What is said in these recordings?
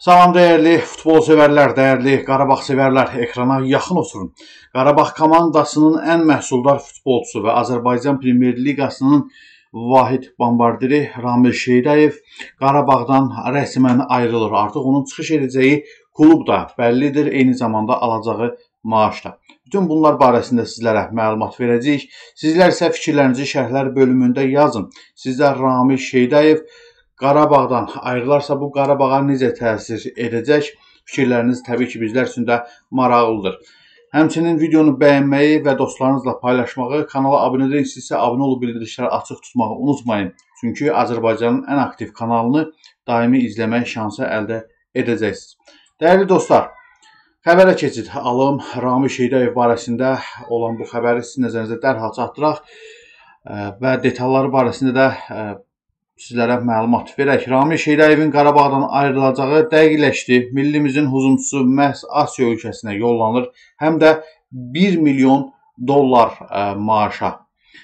Salam dəyərli futbol sevərlər, dəyərli Qarabağ sevərlər, ekrana yaxın oturun. Qarabağ komandasının ən məhsuldar futbolçusu və Azərbaycan Premyer Liqasının vahid bombardiri Ramil Şeydayev Qarabağdan rəsmən ayrılır. Artıq onun çıxış edəcəyi klub da bəllidir, eyni zamanda alacağı maaş da. Bütün bunlar barəsində sizlərə məlumat verəcəyik. Sizlər isə fikirlərinizi şərhlər bölümündə yazın. Sizdə Ramil Şeydayev Qarabağdan ayrılarsa bu Qarabağa necə təsir edəcək? Fikirləriniz təbii ki, bizlər üçün də maraqlıdır. Həmçinin videonu bəyənməyi və dostlarınızla paylaşmağı, kanala abunə deyilsinizsə abunə olub bildirişləri açıq tutmağı unutmayın. Çünki Azərbaycanın ən aktiv kanalını daimi izləmək şansı əldə edəcəksiniz. Dəyərli dostlar, xəbərə keçid alım. Ramil Şeydayev barəsində olan bu xəbəri sizin nəzərinizə dərhal çatdıraq və detalları barəsində də sizlərə məlumat verək. Ramil Şeydayevin Qarabağdan ayrılacağı dəqiqləşdi. Millimizin hücumçusu məhz Asiya ölkəsinə yollanır. Həm də $1 milyon maaşa.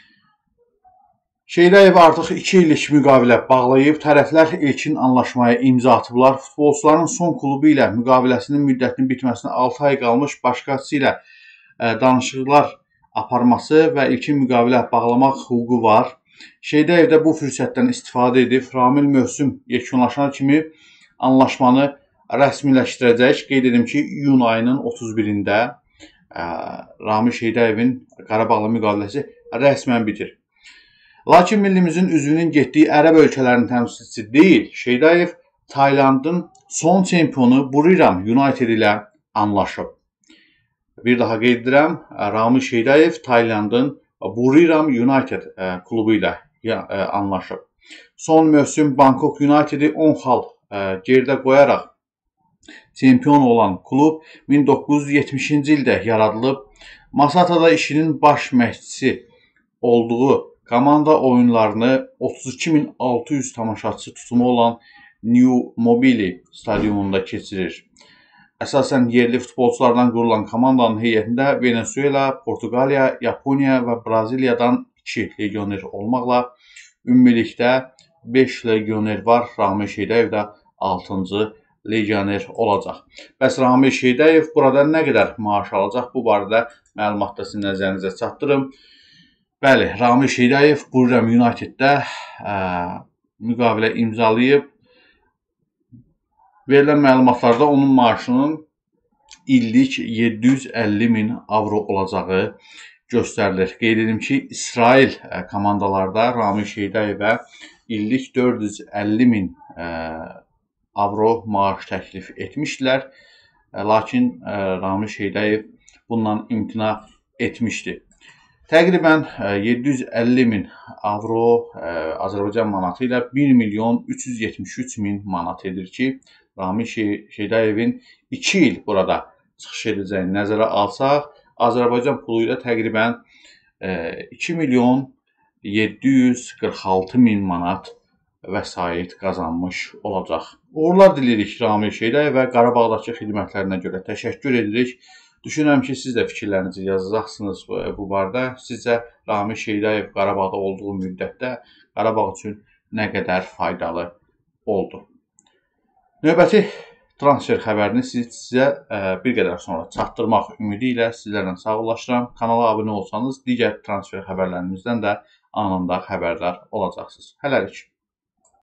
Şeydayev artıq 2 illik müqavilə bağlayıb. Tərəflər ilkin anlaşmaya imza atıblar. Futbolçuların son klubu ilə müqaviləsinin müddətinin bitməsinə 6 ay qalmış başqası ilə danışıqlar aparması və ilkin müqavilə bağlamaq hüququ var. Şeydayev də bu fürsətdən istifadə edib, Ramil mövsüm yekunlaşan kimi anlaşmanı rəsmiləşdirəcək. Qeyd edim ki, iyun ayının 31-də Ramil Şeydayevin Qarabağla müqaviləsi rəsmən bitir. Lakin millimizin üzvünün getdiyi ərəb ölkələrinin təmsilçisi deyil. Şeydayev Taylandın son çempionu Buriram United ilə anlaşıb. Bir daha qeyd edirəm, Ramil Şeydayev Taylandın Buriram United klubu ilə anlaşıb. Son mövsüm Bangkok United'i 10 xal geridə qoyaraq çempion olan klub 1970-ci ildə yaradılıb. Masatada işinin baş məşqçisi olduğu komanda oyunlarını 32.600 tamaşaçı tutumu olan New Mobile stadionunda keçirir. Əsasən yerli futbolçulardan qurulan komandanın heyətində Venezuela, Portuqaliya, Yaponiya və Braziliyadan 2 legioner olmaqla ümumilikdə 5 legioner var. Ramil Şeydayev də 6-cı legioner olacaq. Bəs Ramil Şeydayev burada nə qədər maaş alacaq? Bu barədə məlumatda sizin nəzərinizə çatdırım. Bəli, Ramil Şeydayev Buriram Uniteddə müqavilə imzalayıb. Verilən məlumatlarda onun maaşının illik 750.000 avro olacağı göstərilir. Qeyd edim ki, İsrail komandalarda Ramil Şeydayevə illik 450.000 avro maaş təklif etmişdilər. Lakin Ramil Şeydayev bundan imtina etmişdi. Təqribən 750.000 avro Azərbaycan manatı ilə 1.373.000 manat edir ki, Ramil Şeydayevin 2 il burada çıxış edəcəyini nəzərə alsaq, Azərbaycan pulu ilə təqribən 2.746.000 manat vəsait qazanmış olacaq. Uğurlar dilirik Ramil Şeydayevə, Qarabağdakı xidmətlərinə görə təşəkkür edirik. Düşünürəm ki, siz də fikirlərinizi yazacaqsınız bu barədə. Sizcə Ramil Şeydayev Qarabağda olduğu müddətdə Qarabağ üçün nə qədər faydalı oldu? Növbəti transfer xəbərini sizə bir qədər sonra çatdırmaq ümidi ilə sizlərlə sağollaşıram. Kanala abunə olsanız digər transfer xəbərlərimizdən də anında xəbərdar olacaqsınız. Hələlik.